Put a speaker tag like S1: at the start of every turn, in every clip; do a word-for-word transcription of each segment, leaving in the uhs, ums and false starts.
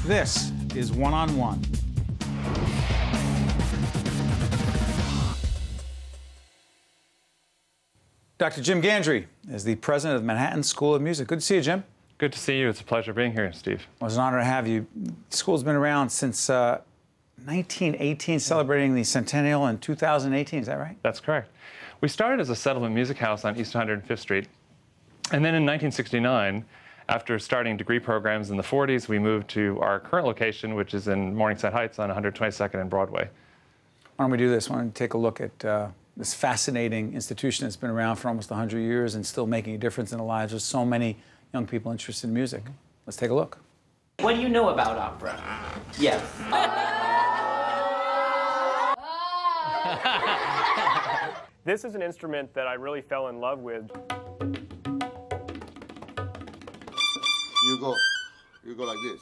S1: This is One on One. Doctor Jim Gandre is the president of Manhattan School of Music. Good to see you, Jim.
S2: Good to see you. It's a pleasure being here, Steve.
S1: Well, it's an honor to have you. The school's been around since uh, nineteen eighteen, celebrating the centennial in two thousand eighteen. Is that right?
S2: That's correct. We started as a settlement music house on East one hundred fifth Street. And then in nineteen sixty-nine, after starting degree programs in the forties, we moved to our current location, which is in Morningside Heights on one hundred twenty-second and Broadway.
S1: Why don't we do this? Why don't we take a look at uh, this fascinating institution that's been around for almost one hundred years and still making a difference in the lives of so many young people interested in music. Let's take a look.
S3: What do you know about opera? Yes.
S4: This is an instrument that I really fell in love with.
S5: You go, you go like this.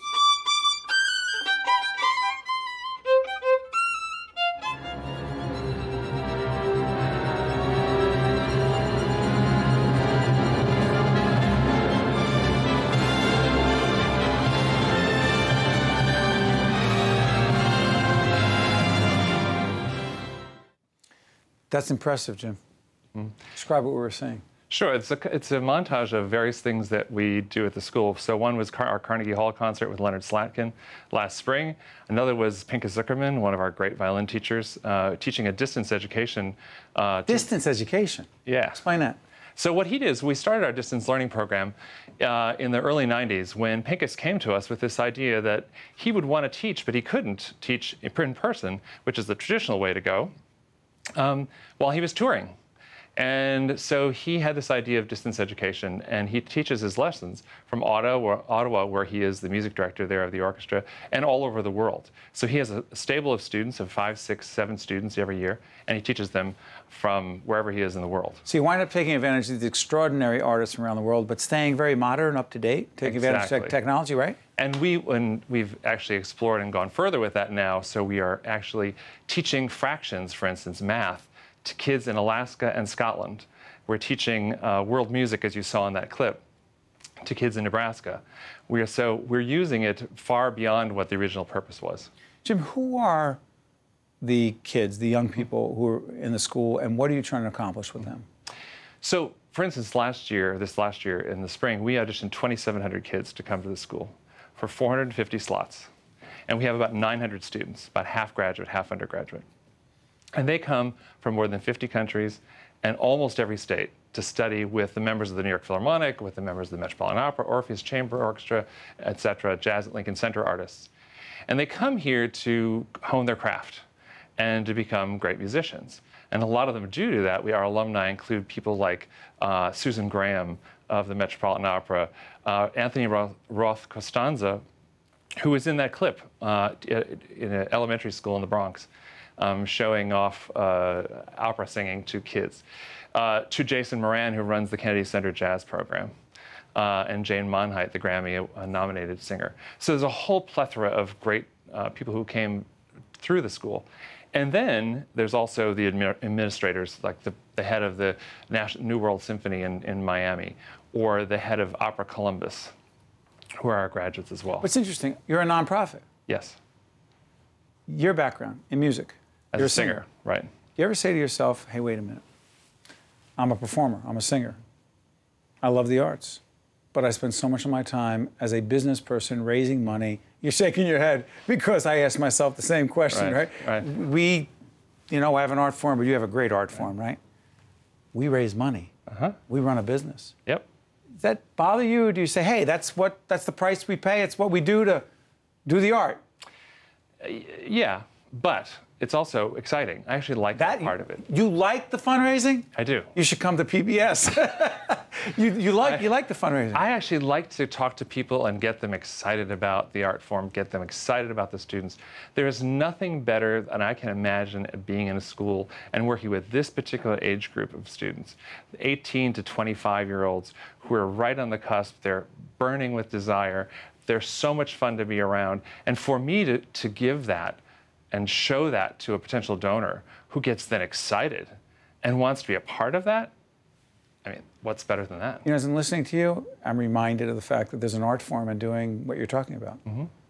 S1: That's impressive, Jim. Mm-hmm. Describe what we were saying.
S2: Sure, it's a, it's a montage of various things that we do at the school. So one was Car our Carnegie Hall concert with Leonard Slatkin last spring. Another was Pinka Zuckerman, one of our great violin teachers, uh, teaching a distance education. Uh,
S1: distance education?
S2: Yeah.
S1: Explain that.
S2: So what he did is we started our distance learning program uh, in the early nineties when Pincus came to us with this idea that he would want to teach, but he couldn't teach in person, which is the traditional way to go, um, while he was touring. And so he had this idea of distance education, and he teaches his lessons from Ottawa, Ottawa, where he is the music director there of the orchestra, and all over the world. So he has a stable of students, of five, six, seven students every year, and he teaches them from wherever he is in the world.
S1: So you wind up taking advantage of these extraordinary artists from around the world, but staying very modern, up to date, taking
S2: Exactly.
S1: advantage of technology, right?
S2: And we, when we've actually explored and gone further with that now, so we are actually teaching fractions, for instance, math, to kids in Alaska and Scotland. We're teaching uh, world music, as you saw in that clip, to kids in Nebraska. We are, so we're using it far beyond what the original purpose was.
S1: Jim, who are the kids, the young people who are in the school, and what are you trying to accomplish with them?
S2: So, for instance, last year, this last year in the spring, we auditioned twenty-seven hundred kids to come to the school for four hundred fifty slots. And we have about nine hundred students, about half graduate, half undergraduate. And they come from more than fifty countries and almost every state to study with the members of the New York Philharmonic, with the members of the Metropolitan Opera, Orpheus Chamber Orchestra, et cetera, Jazz at Lincoln Center artists. And they come here to hone their craft and to become great musicians. And a lot of them do do that. We, our alumni include people like uh, Susan Graham of the Metropolitan Opera, uh, Anthony Roth, Roth Costanza, who was in that clip uh, in an elementary school in the Bronx. Um, showing off uh, opera singing to kids, uh, to Jason Moran, who runs the Kennedy Center Jazz Program, uh, and Jane Monheit, the Grammy-nominated singer. So there's a whole plethora of great uh, people who came through the school. And then there's also the admi administrators, like the, the head of the National New World Symphony in, in Miami, or the head of Opera Columbus, who are our graduates as well.
S1: What's interesting, you're a nonprofit.
S2: Yes.
S1: Your background in music.
S2: As
S1: You're
S2: a singer, singer, right.
S1: Do you ever say to yourself, hey, wait a minute, I'm a performer, I'm a singer. I love the arts, but I spend so much of my time as a business person raising money. You're shaking your head because I ask myself the same question, right?
S2: Right.
S1: right. We, you know, I have an art form, but you have a great art form, right? We raise money.
S2: Uh-huh.
S1: We run a business.
S2: Yep.
S1: Does that bother you, or do you say, hey, that's what, that's the price we pay, it's what we do to do the art?
S2: Uh, yeah, but it's also exciting. I actually like that, that part of it.
S1: You like the fundraising?
S2: I do.
S1: You should come to P B S. you, you, like,
S2: I,
S1: you like the fundraising?
S2: I actually like to talk to people and get them excited about the art form, get them excited about the students. There is nothing better than I can imagine being in a school and working with this particular age group of students, eighteen to twenty-five-year-olds who are right on the cusp. They're burning with desire. They're so much fun to be around. And for me to, to give that and show that to a potential donor who gets then excited and wants to be a part of that, I mean, what's better than that?
S1: You know, as I'm listening to you, I'm reminded of the fact that there's an art form in doing what you're talking about.
S2: Mm-hmm.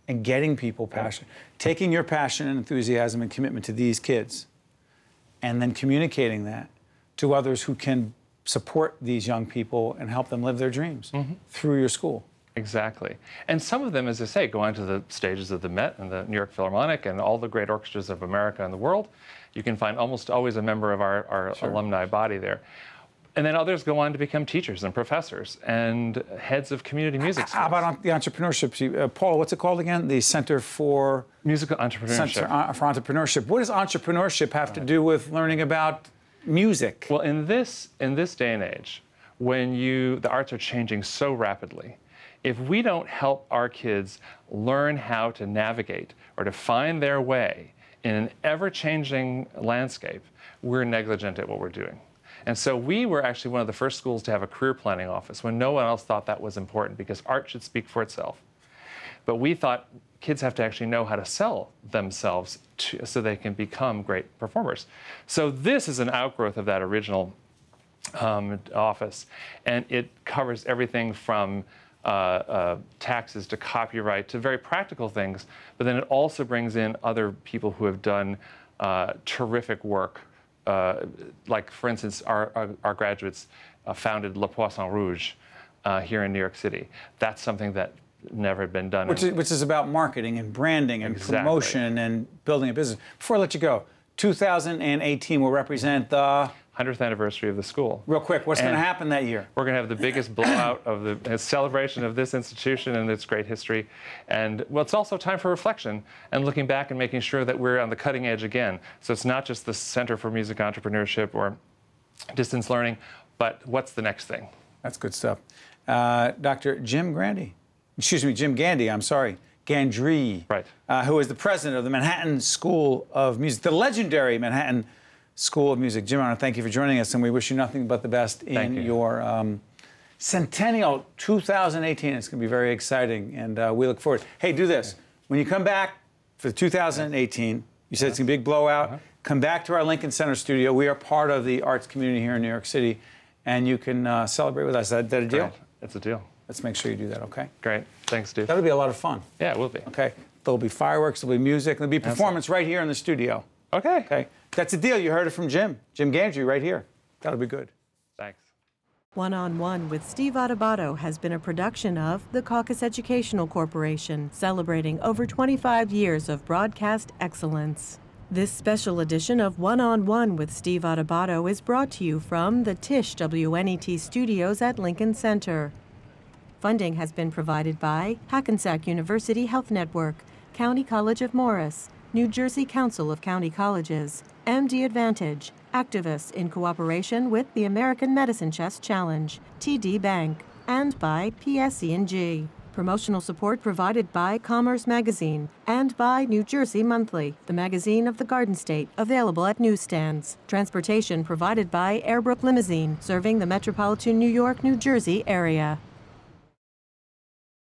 S1: and getting people passionate, taking your passion and enthusiasm and commitment to these kids, and then communicating that to others who can support these young people and help them live their dreams mm-hmm. through your school.
S2: Exactly. And some of them, as I say, go on to the stages of the Met and the New York Philharmonic and all the great orchestras of America and the world. You can find almost always a member of our, our sure. alumni body there. And then others go on to become teachers and professors and heads of community music schools.
S1: How about the entrepreneurship? Uh, Paul, what's it called again? The Center for...
S2: Musical Entrepreneurship.
S1: Center for Entrepreneurship. What does entrepreneurship have to do with learning about music?
S2: Well, in this, in this day and age, when you, the arts are changing so rapidly, if we don't help our kids learn how to navigate or to find their way in an ever-changing landscape, we're negligent at what we're doing. And so we were actually one of the first schools to have a career planning office when no one else thought that was important because art should speak for itself. But we thought kids have to actually know how to sell themselves to, so they can become great performers. So this is an outgrowth of that original um, office, and it covers everything from uh, uh, taxes to copyright to very practical things, but then it also brings in other people who have done uh, terrific work. Uh, like, for instance, our, our, our graduates uh, founded Le Poisson Rouge uh, here in New York City. That's something that never had been done.
S1: Which is, which is about marketing and branding and
S2: exactly.
S1: promotion and building a business. Before I let you go, two thousand eighteen will represent the...
S2: hundredth anniversary of the school.
S1: Real quick, what's going to happen that year?
S2: We're going to have the biggest blowout of the uh, celebration of this institution and its great history. And, well, it's also time for reflection and looking back and making sure that we're on the cutting edge again. So it's not just the Center for Music Entrepreneurship or distance learning, but what's the next thing?
S1: That's good stuff. Uh, Doctor Jim Gandre, excuse me, Jim Gandre, I'm sorry, Gandre,
S2: right.
S1: uh, who is the president of the Manhattan School of Music, the legendary Manhattan School of Music. Jim, I want to thank you for joining us, and we wish you nothing but the best in
S2: you.
S1: your um, Centennial two thousand eighteen. It's going to be very exciting, and uh, we look forward. Hey, do this. When you come back for two thousand eighteen, you said it's going to be a big blowout. Uh-huh. Come back to our Lincoln Center studio. We are part of the arts community here in New York City, and you can uh, celebrate with us. Is that, is that a deal?
S2: Great. It's a deal.
S1: Let's make sure you do that, okay?
S2: Great. Thanks, Steve.
S1: That'll be a lot of fun.
S2: Yeah, it will be.
S1: Okay. There'll be fireworks, there'll be music, there'll be performance right here in the studio.
S2: Okay.
S1: Okay. That's a deal. You heard it from Jim. Jim Gandre right here. That'll be good.
S2: Thanks.
S6: One-on-One with Steve Adubato has been a production of the Caucus Educational Corporation, celebrating over twenty-five years of broadcast excellence. This special edition of One-on-One with Steve Adubato is brought to you from the Tisch W N E T studios at Lincoln Center. Funding has been provided by Hackensack University Health Network, County College of Morris, New Jersey Council of County Colleges, M D Advantage, activists in cooperation with the American Medicine Chest Challenge, T D Bank, and by P S E and G. Promotional support provided by Commerce Magazine and by New Jersey Monthly, the magazine of the Garden State, available at newsstands. Transportation provided by Airbrook Limousine, serving the metropolitan New York, New Jersey area.